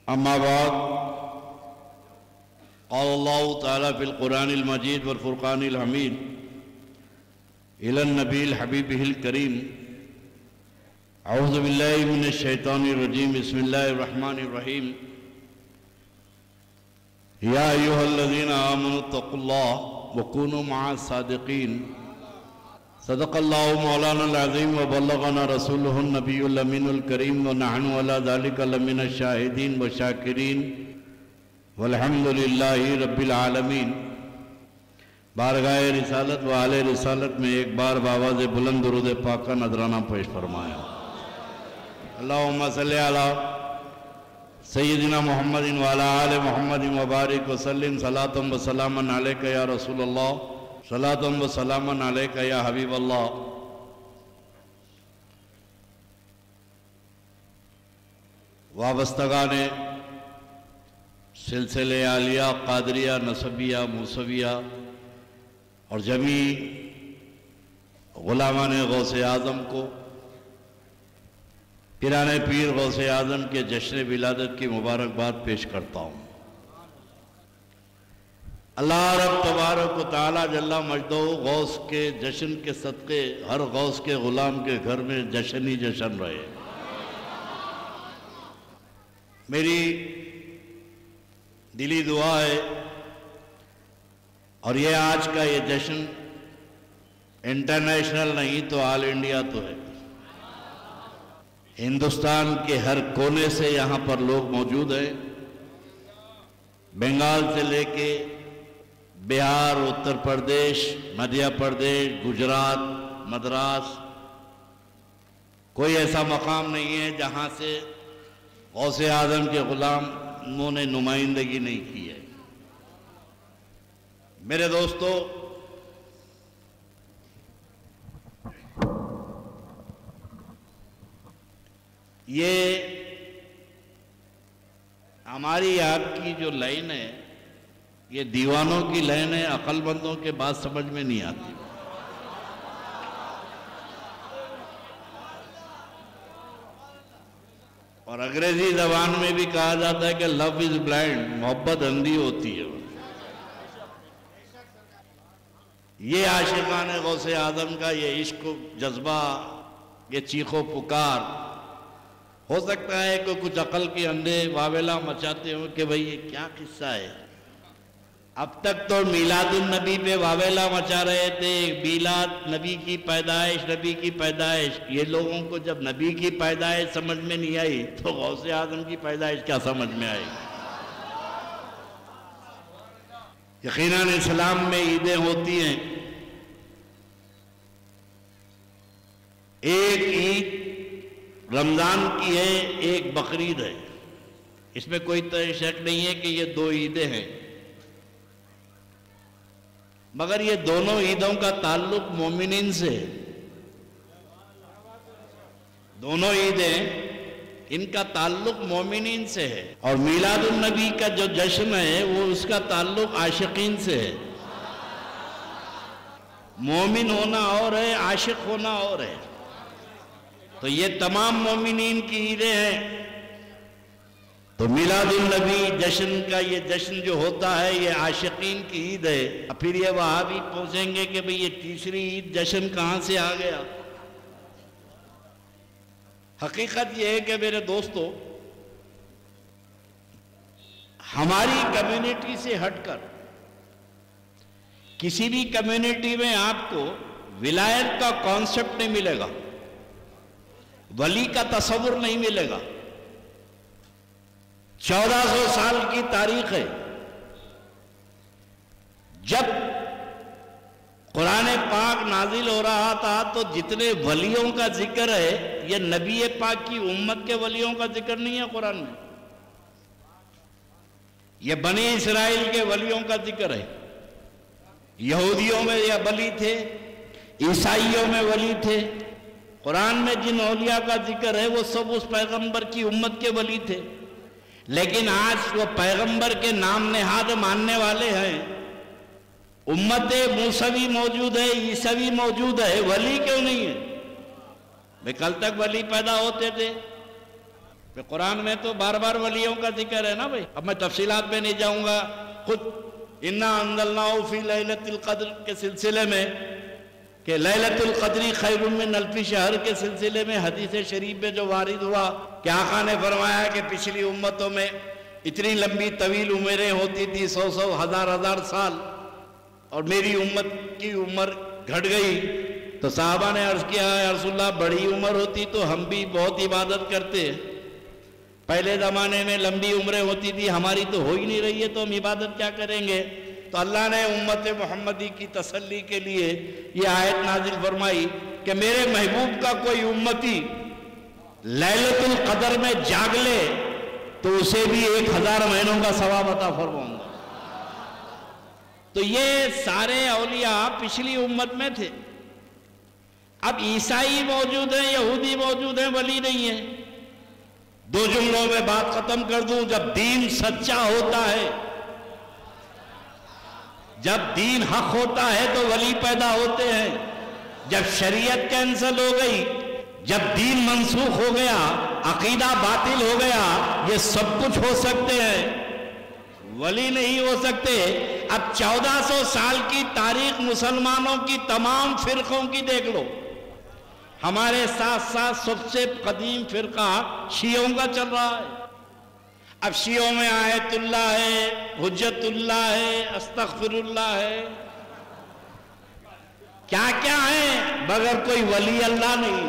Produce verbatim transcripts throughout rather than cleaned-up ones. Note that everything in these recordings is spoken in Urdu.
أما بعد قال الله تعالى في القرآن المجيد والفرقان الحميد إلى النبي الحبيبه الكريم أعوذ بالله من الشيطان الرجيم بسم الله الرحمن الرحيم يا أيها الذين آمنوا اتقوا الله وكونوا مع الصادقين صدق الله مولانا العظيم وبلغنا رسوله النبي الأمين الكريم ونحن على ذلك لمن الشاهدين والشاكرين والحمد لله رب العالمین۔ بارگاہ رسالت و اہل رسالت میں ایک بار بآواز بلند درود پاک کا نذرانہ پیش فرمایا۔ اللہم صلی علی سیدنا محمد وعلی آل محمد مبارک وسلم صلاۃ و سلاما علیک یا رسول اللہ صلاۃ و سلاما علیک یا حبیب اللہ۔ وابستگان سلسلے عالیہ قادریہ نسبیہ موسویہ اور جمیع غلامان غوث اعظم کو پیران پیر غوث اعظم کے جشن ولادت کی مبارکباد پیش کرتا ہوں۔ اللہ رب تبارک و تعالی جل مجدہ غوث کے جشن کے صدقے ہر غوث کے غلام کے گھر میں جشن ہی جشن رہے۔ میری دلی دعا ہے، اور یہ آج کا یہ جشن انٹرنیشنل نہیں تو آل انڈیا تو ہے، ہندوستان کے ہر کونے سے یہاں پر لوگ موجود ہیں، بنگال سے لے کے بہار، اتر پردیش، مدھیہ پردیش، گجرات، مدراس، کوئی ایسا مقام نہیں ہے جہاں سے غوث اعظم کے غلاموں نے نمائندگی نہیں کی ہے۔ میرے دوستو، یہ ہماری آپ کی جو لائن ہے یہ دیوانوں کی لائن ہے، عقل مندوں کے بات سمجھ میں نہیں آتی۔ اور انگریزی زبان میں بھی کہا جاتا ہے کہ لو از بلائنڈ، محبت اندھی ہوتی ہے۔ یہ عاشقان غوث اعظم کا یہ عشق و جذبہ، یہ چیخ و پکار، ہو سکتا ہے کہ کچھ عقل کے اندھے واویلا مچاتے ہوں کہ بھئی یہ کیا قصہ ہے۔ اب تک تو میلاد النبی پہ واویلا مچا رہے تھے، میلاد نبی کی پیدائش، نبی کی پیدائش۔ یہ لوگوں کو جب نبی کی پیدائش سمجھ میں نہیں آئی تو غوث اعظم کی پیدائش کیا سمجھ میں آئی؟ یقیناً اسلام میں عیدیں ہوتی ہیں، ایک عید رمضان کی ہے، ایک بقرعید ہے، اس میں کوئی شک نہیں ہے کہ یہ دو عیدیں ہیں، مگر یہ دونوں عیدوں کا تعلق مومنین سے ہے۔ دونوں عیدیں ان کا تعلق مومنین سے ہے، اور میلاد النبی کا جو جشن ہے وہ اس کا تعلق عاشقین سے ہے۔ مومن ہونا اور ہے، عاشق ہونا اور ہے۔ تو یہ تمام مومنین کی عیدیں ہیں۔ تو میلاد النبی جشن کا یہ جشن جو ہوتا ہے یہ عاشقین کی عید ہے۔ پھر یہ وہابی پوچھیں گے کہ بھئی یہ تیسری عید جشن کہاں سے آ گیا؟ حقیقت یہ ہے کہ میرے دوستو، ہماری کمیونٹی سے ہٹ کر کسی بھی کمیونٹی میں آپ کو ولایت کا کانسیپٹ نہیں ملے گا، ولی کا تصور نہیں ملے گا۔ چودہ سو سال کی تاریخ ہے، جب قرآن پاک نازل ہو رہا تھا تو جتنے ولیوں کا ذکر ہے یہ نبی پاک کی امت کے ولیوں کا ذکر نہیں ہے قرآن میں، یہ بنی اسرائیل کے ولیوں کا ذکر ہے۔ یہودیوں میں یہ ولی تھے، عیسائیوں میں ولی تھے، قرآن میں جن اولیاء کا ذکر ہے وہ سب اس پیغمبر کی امت کے ولی تھے۔ لیکن آج وہ پیغمبر کے نام نہاد ماننے والے ہیں، امت موسوی موجود ہے، عیسوی موجود ہے، ولی کیوں نہیں ہے؟ بھئی کل تک ولی پیدا ہوتے تھے، کہ قرآن میں تو بار بار ولیوں کا ذکر ہے نا بھائی. اب میں تفصیلات میں نہیں جاؤں گا. خود انا انزلناہ فی لیلۃ القدر کے سلسلے میں کہ لیلۃ القدر خیر من الف شہر کے سلسلے میں حدیث شریف میں جو وارد ہوا کہ آقا نے فرمایا کہ پچھلی امتوں میں اتنی لمبی طویل عمریں ہوتی تھی، سو سو ہزار ہزار سال، اور میری امت کی عمر گھٹ گئی. تو صحابہ نے عرض کیا یا رسول اللہ بڑی عمر ہوتی تو ہم بھی بہت عبادت کرتے. پہلے زمانے میں لمبی عمریں ہوتی تھی، ہماری تو ہو ہی نہیں رہی ہے تو ہم عبادت کیا کریں گے؟ تو اللہ نے امت محمدی کی تسلی کے لیے یہ آیت نازل فرمائی کہ میرے محبوب کا کوئی امتی لیلۃ القدر میں جاگ لے تو اسے بھی ایک ہزار مہینوں کا ثواب عطا فرماؤں گا. تو یہ سارے اولیاء پچھلی امت میں تھے. اب عیسائی موجود ہیں، یہودی موجود ہیں، ولی نہیں ہیں. دو جملوں میں بات ختم کر دوں. جب دین سچا ہوتا ہے، جب دین حق ہوتا ہے تو ولی پیدا ہوتے ہیں. جب شریعت کینسل ہو گئی، جب دین منسوخ ہو گیا، عقیدہ باطل ہو گیا، یہ سب کچھ ہو سکتے ہیں، ولی نہیں ہو سکتے. اب چودہ سو سال کی تاریخ مسلمانوں کی تمام فرقوں کی دیکھ لو. ہمارے ساتھ ساتھ سب سے قدیم فرقہ شیعوں کا چل رہا ہے. اب شیعوں میں آیت اللہ ہے، حجت اللہ ہے، استغفر اللہ ہے، کیا کیا ہے، مگر کوئی ولی اللہ نہیں.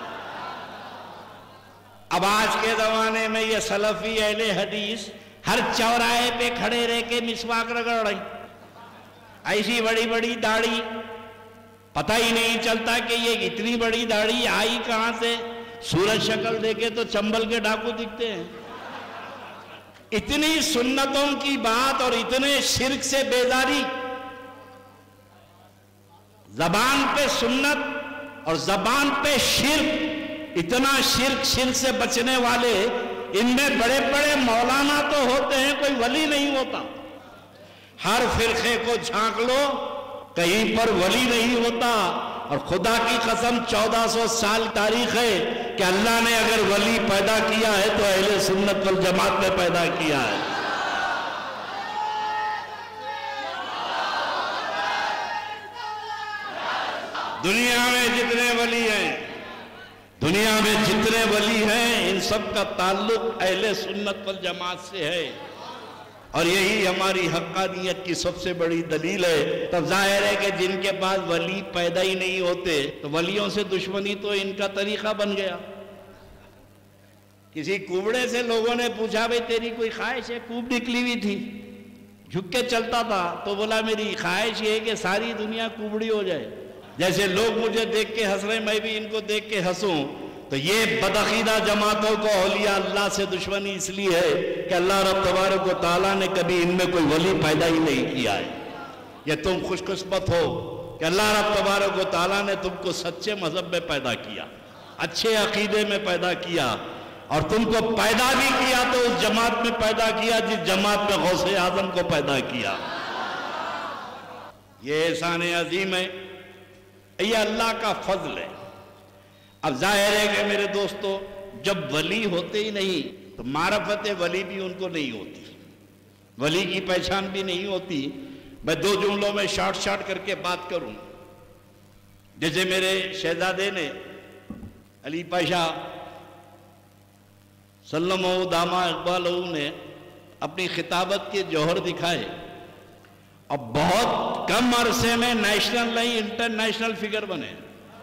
اب آج کے زمانے میں یہ سلفی اہل حدیث ہر چوراہے پہ کھڑے رہ کے مسواک رگڑ رہی، ایسی بڑی بڑی داڑھی، پتہ ہی نہیں چلتا کہ یہ اتنی بڑی داڑھی آئی کہاں سے. سورج شکل دیکھے تو چنبل کے ڈاکو دکھتے ہیں. اتنی سنتوں کی بات اور اتنے شرک سے بیزاری. زبان پہ سنت اور زبان پہ شرک. اتنا شرک شرک سے بچنے والے ان میں بڑے بڑے مولانا تو ہوتے ہیں، کوئی ولی نہیں ہوتا. ہر فرقے کو جھانک لو، کہیں پر ولی نہیں ہوتا. اور خدا کی قسم چودہ سو سال تاریخ ہے کہ اللہ نے اگر ولی پیدا کیا ہے تو اہل سنت والجماعت میں پیدا کیا ہے. دنیا میں جتنے ولی ہیں دنیا میں جتنے ولی ہیں ان سب کا تعلق اہل سنت والجماعت سے ہے، اور یہی ہماری حقانیت کی سب سے بڑی دلیل ہے. تب ظاہر ہے کہ جن کے پاس ولی پیدا ہی نہیں ہوتے تو ولیوں سے دشمنی تو ان کا طریقہ بن گیا. کسی کوبڑے سے لوگوں نے پوچھا بھئی تیری کوئی خواہش ہے؟ کوب نکلی ہوئی تھی، جھک کے چلتا تھا، تو بولا میری خواہش یہ ہے کہ ساری دنیا کوبڑی ہو جائے. جیسے لوگ مجھے دیکھ کے ہنس رہے میں بھی ان کو دیکھ کے ہنسوں. تو یہ بدعقیدہ جماعتوں کو اولیاء اللہ سے دشمنی اس لیے ہے کہ اللہ رب تبارک و تعالیٰ نے کبھی ان میں کوئی ولی پیدا ہی نہیں کیا ہے. یہ تم خوش قسمت ہو کہ اللہ رب تبارک و تعالیٰ نے تم کو سچے مذہب میں پیدا کیا، اچھے عقیدے میں پیدا کیا، اور تم کو پیدا بھی کیا تو اس جماعت میں پیدا کیا جس جماعت میں غوث اعظم کو پیدا کیا. یہ احسان عظیم ہے، یہ اللہ کا فضل ہے. اب ظاہر ہے کہ میرے دوستو جب ولی ہوتے ہی نہیں تو معرفت ولی بھی ان کو نہیں ہوتی، ولی کی پہچان بھی نہیں ہوتی. میں دو جملوں میں شارٹ شارٹ کر کے بات کروں. جیسے میرے شہزادے نے علی پاشا سلم و دامہ اقبال نے اپنی خطابت کے جوہر دکھائے، اور بہت کم عرصے میں نیشنل نہیں انٹرنیشنل فگر بنے.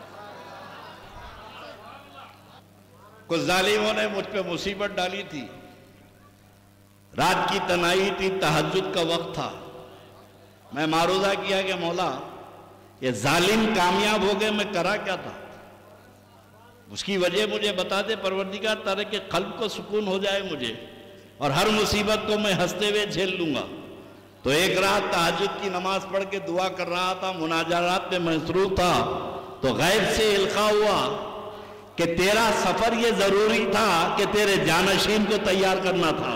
کچھ ظالموں نے مجھ پہ مصیبت ڈالی تھی، رات کی تنہائی تھی، تہجد کا وقت تھا. میں معروضہ کیا کہ مولا یہ ظالم کامیاب ہو گئے، میں کرا کیا تھا؟ اس کی وجہ مجھے بتا دے پروردگار تاکہ کہ قلب کو سکون ہو جائے مجھے، اور ہر مصیبت کو میں ہنستے ہوئے جھیل لوں گا. تو ایک رات تہجد کی نماز پڑھ کے دعا کر رہا تھا، مناجات میں مصروف تھا، تو غیب سے القاء ہوا کہ تیرا سفر یہ ضروری تھا کہ تیرے جانشین کو تیار کرنا تھا.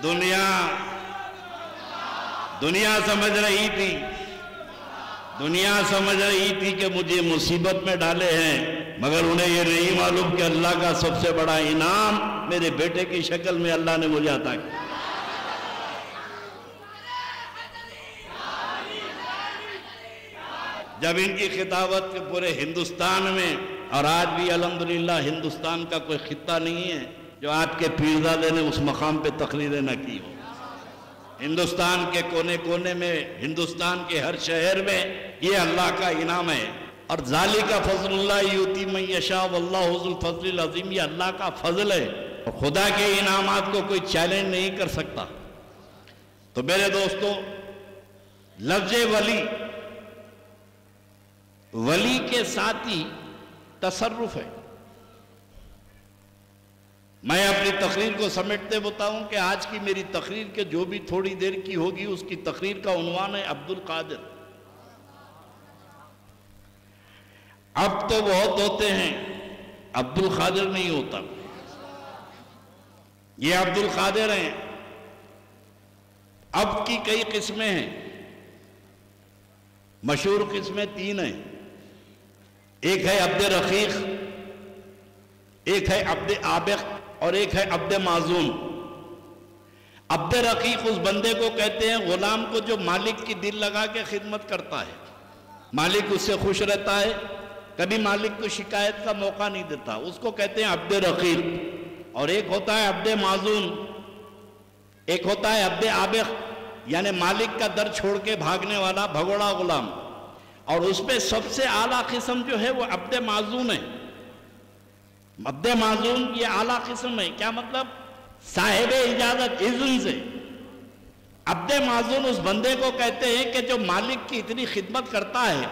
دنیا دنیا سمجھ رہی تھی دنیا سمجھ رہی تھی کہ مجھے مصیبت میں ڈالے ہیں، مگر انہیں یہ نہیں معلوم کہ اللہ کا سب سے بڑا انعام میرے بیٹے کی شکل میں اللہ نے مجھے عطا کیا۔ جب ان کی خطابت کے پورے ہندوستان میں، اور آج بھی الحمدللہ ہندوستان کا کوئی خطہ نہیں ہے جو آپ کے پیرزادے نے اس مقام پہ تقریریں نہ کی ہو۔ ہندوستان کے کونے کونے میں، ہندوستان کے ہر شہر میں یہ اللہ کا انعام ہے، اور ذالک فضل اللہ یؤتی من یشاء واللہ ذو الفضل العظیم، یہ اللہ کا فضل ہے، اور خدا کے انعامات کو کوئی چیلنج نہیں کر سکتا۔ تو میرے دوستو، لفظ ولی ولی کے ساتھ ہی تصرف ہے۔ میں اپنی تقریر کو سمیٹتے بتاؤں کہ آج کی میری تقریر کے جو بھی تھوڑی دیر کی ہوگی اس کی تقریر کا عنوان ہے عبد القادر۔ اب تو بہت ہوتے ہیں، عبد القادر نہیں ہوتا۔ یہ عبد القادر ہیں، اب کی کئی قسمیں ہیں، مشہور قسمیں تین ہیں۔ ایک ہے عبد رقیق، ایک ہے عبد عابق، اور ایک ہے عبد معزون۔ عبد رقیق اس بندے کو کہتے ہیں، غلام کو جو مالک کی دل لگا کے خدمت کرتا ہے، مالک اس سے خوش رہتا ہے، کبھی مالک کو شکایت کا موقع نہیں دیتا، اس کو کہتے ہیں عبد رقیق۔ اور ایک ہوتا ہے عبد معزون، ایک ہوتا ہے عبد عابق، یعنی مالک کا در چھوڑ کے بھاگنے والا بھگوڑا غلام، اور اس پہ سب سے اعلیٰ قسم جو ہے وہ عبد معزون ہے۔ عبد معزون یہ اعلیٰ قسم ہے، کیا مطلب؟ صاحب اجازت، اذن سے۔ عبد معزون اس بندے کو کہتے ہیں کہ جو مالک کی اتنی خدمت کرتا ہے،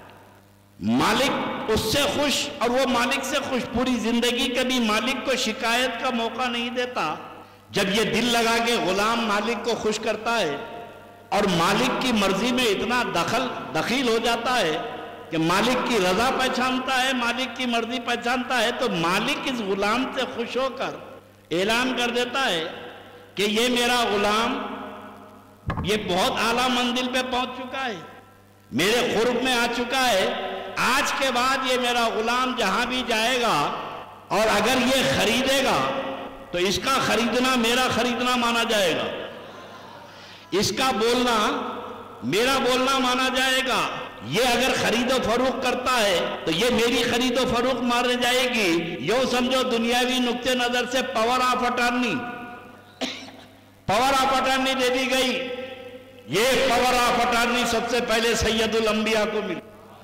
مالک اس سے خوش اور وہ مالک سے خوش، پوری زندگی کبھی مالک کو شکایت کا موقع نہیں دیتا۔ جب یہ دل لگا کے غلام مالک کو خوش کرتا ہے اور مالک کی مرضی میں اتنا دخل دخیل ہو جاتا ہے کہ مالک کی رضا پہچانتا ہے، مالک کی مرضی پہچانتا ہے، تو مالک اس غلام سے خوش ہو کر اعلان کر دیتا ہے کہ یہ میرا غلام یہ بہت اعلیٰ منزل پہ پہنچ چکا ہے، میرے قرب میں آ چکا ہے، آج کے بعد یہ میرا غلام جہاں بھی جائے گا اور اگر یہ خریدے گا تو اس کا خریدنا میرا خریدنا مانا جائے گا، اس کا بولنا میرا بولنا مانا جائے گا، یہ اگر خرید و فروخت کرتا ہے تو یہ میری خرید و فروخت مارنے جائے گی۔ یوں سمجھو دنیاوی نقطہ نظر سے power of attorney power of attorney دے دی گئی۔ یہ پاور آف اٹارنی سب سے پہلے سید الانبیاء کو ملی،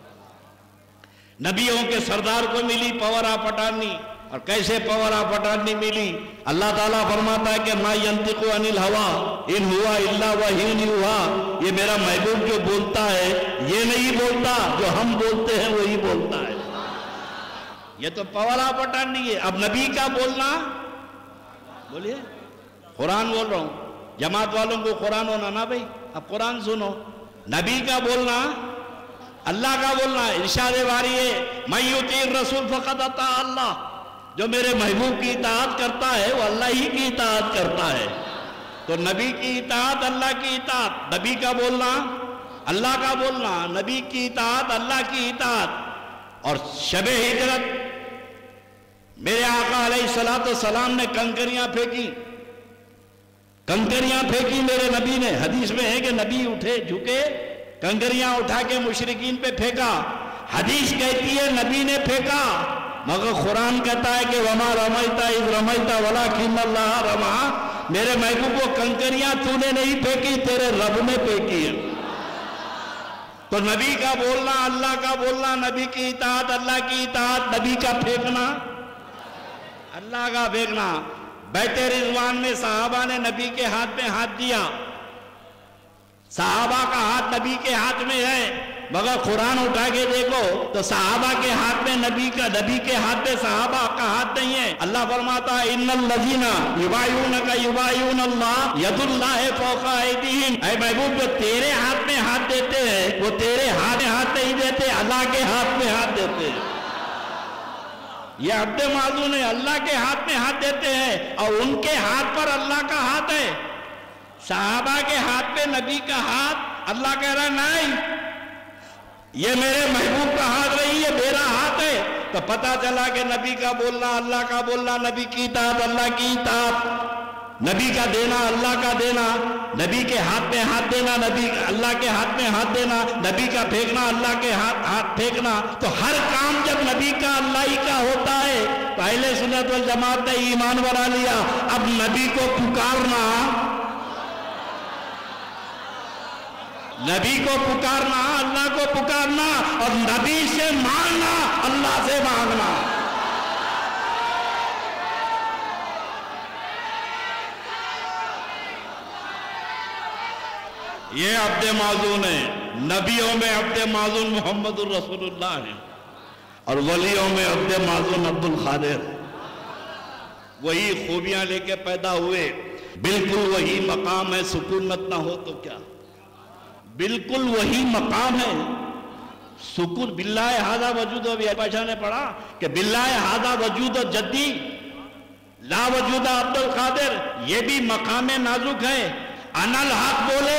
نبیوں کے سردار کو ملی پاور آف اٹارنی۔ اور کیسے پاور آف اٹارنی ملی؟ اللہ تعالیٰ فرماتا ہے کہ ما ینطق عن الہوی ان ہوا الا وحی یوحی، یہ میرا محبوب جو بولتا ہے یہ نہیں بولتا، جو ہم بولتے ہیں وہی بولتا ہے۔ یہ تو پاور آف اٹارنی ہے۔ اب نبی کا بولنا، بولیے، قرآن بول رہا ہوں، جماعت والوں کو قرآن ہونا نا بھائی، اب قرآن سنو۔ نبی کا بولنا، اللہ کا بولنا، ارشاد باری ہے من یطیع الرسول فقد اطاع اللہ، جو میرے محبوب کی اطاعت کرتا ہے وہ اللہ ہی کی اطاعت کرتا ہے۔ تو نبی کی اطاعت اللہ کی اطاعت، نبی کا بولنا اللہ کا بولنا، نبی کی اطاعت اللہ کی اطاعت۔ اور شب ہجرت میرے آقا علیہ الصلوۃ والسلام نے کنکریاں پھینکی، کنکریاں پھینکی میرے نبی نے، حدیث میں ہے کہ نبی اٹھے جھکے کنکریاں اٹھا کے مشرکین پہ پھینکا، حدیث کہتی ہے نبی نے پھینکا، مگر قرآن کہتا ہے کہ وما رمیت اذ رمیت ولکن اللہ رمی، میرے محبوب کو کنکریاں تو نے نہیں پھینکی، تیرے رب نے پھینکی ہے۔ تو نبی کا بولنا اللہ کا بولنا، نبی کی اطاعت اللہ کی اطاعت، نبی کا پھینکنا اللہ کا پھینکنا۔ بیت رضوان میں صحابہ نے نبی کے ہاتھ میں ہاتھ دیا، صحابہ کا ہاتھ نبی کے ہاتھ میں ہے، مگر قرآن اٹھا کے دیکھو تو صحابہ کے ہاتھ میں نبی کا نبی کے ہاتھ میں صحابہ کا ہاتھ نہیں ہے۔ اللہ فرماتا ہے ان الذین یبایعونک یبایعون اللہ ید اللہ فوق ایدیہم، اے محبوب جو تیرے ہاتھ میں ہاتھ دیتے ہیں وہ تیرے ہاتھ میں ہاتھ نہیں دیتے، اللہ کے ہاتھ میں ہاتھ دیتے ہیں۔ یہ عبد معزون ہے، اللہ کے ہاتھ میں ہاتھ دیتے ہیں، اور ان کے ہاتھ پر اللہ کا ہاتھ ہے۔ صحابہ کے ہاتھ پہ نبی کا ہاتھ، اللہ کہہ رہا نہیں یہ میرے محبوب کا ہاتھ نہیں، یہ میرا ہاتھ ہے. تو پتا چلا کہ نبی کا بولنا اللہ کا بولنا، نبی کی اطاعت اللہ کی اطاعت، نبی کا دینا اللہ کا دینا، نبی کے ہاتھ میں ہاتھ دینا، نبی اللہ کے ہاتھ میں ہاتھ دینا، نبی کا پھینکنا اللہ کے ہاتھ ہاتھ پھینکنا. تو ہر کام جب نبی کا اللہ ہی کا ہوتا ہے تو اہل سنت والجماعت نے ایمان بنا لیا. اب نبی کو پکارنا، نبی کو پکارنا اللہ کو پکارنا، اور نبی سے مانگنا اللہ سے مانگنا. یہ عبد معزون ہے. نبیوں میں عبد معزون محمد الرسول اللہ ہے، اور ولیوں میں عبد معزون عبد القادر. وہی خوبیاں لے کے پیدا ہوئے، بالکل وہی مقام ہے. سکونت نہ ہو تو کیا، بالکل وہی مقام ہے. سکون باللہ ہذا وجود، ابھی بادشاہ نے پڑھا کہ باللہ ہذا وجود جدی لا وجود عبد القادر. یہ بھی مقام نازک ہے. انا الحق بولے،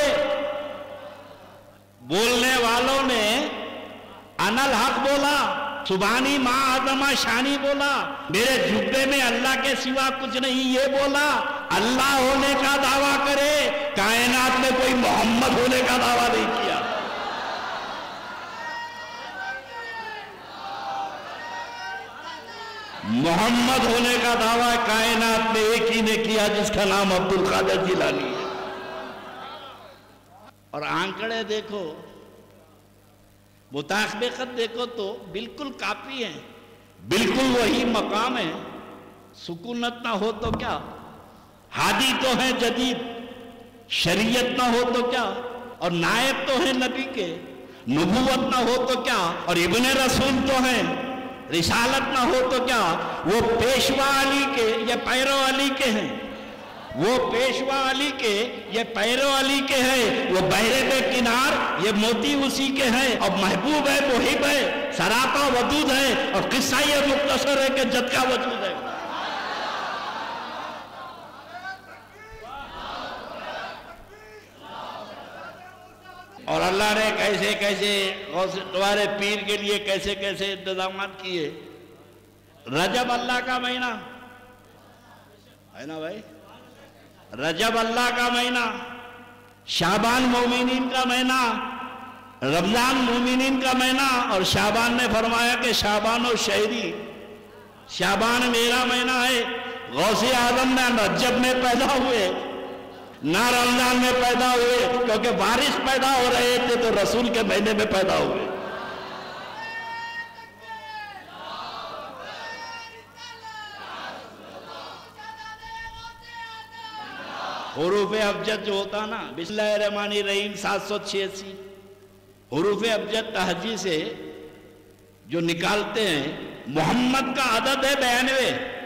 بولنے والوں نے انا الحق بولا، سبحانی ما عظمہ شانی بولا، میرے جبے میں اللہ کے سوا کچھ نہیں یہ بولا. اللہ ہونے کا دعویٰ کرے، کائنات میں کوئی محمد ہونے کا دعویٰ نہیں کیا. محمد ہونے کا دعویٰ کائنات میں ایک ہی نے کیا، جس کا نام عبد القادر جیلانی ہے. اور آنکڑے دیکھو، مطابقت دیکھو تو بالکل کافی ہیں، بالکل وہی مقام ہے. سکونت نہ ہو تو کیا، ہادی تو ہے جدید، شریعت نہ ہو تو کیا، اور نائب تو ہے نبی کے، نبوت نہ ہو تو کیا، اور ابن رسول تو ہیں، رسالت نہ ہو تو کیا. وہ پیشوا علی کے یا پیرو علی کے ہیں، وہ پیشوا علی کے یہ پیرو علی کے ہیں، وہ بحر بے کنار یہ موتی اسی کے ہیں، اور محبوب ہے محب ہے سراپا ودود ہے، اور قصہ یہ مختصر ہے کہ جد کا وجود ہے. اور اللہ نے کیسے کیسے تمہارے پیر کے لیے کیسے کیسے انتظامات کیے. رجب اللہ کا مہینہ ہے نا بھائی، رجب اللہ کا مہینہ، شعبان مومنین کا مہینہ، رمضان مومنین کا مہینہ. اور شعبان نے فرمایا کہ شعبان و شہری، شعبان میرا مہینہ ہے. غوث اعظم نہ رجب میں پیدا ہوئے نہ رمضان میں پیدا ہوئے، کیونکہ بارش پیدا ہو رہے تھے تو رسول کے مہینے میں پیدا ہوئے. حروف ابجد جو ہوتا نا، بسم اللہ الرحمن الرحیم سات سو چھیاسی حروف ابجد تہجی سے جو نکالتے ہیں، محمد کا عدد ہے بیانوے.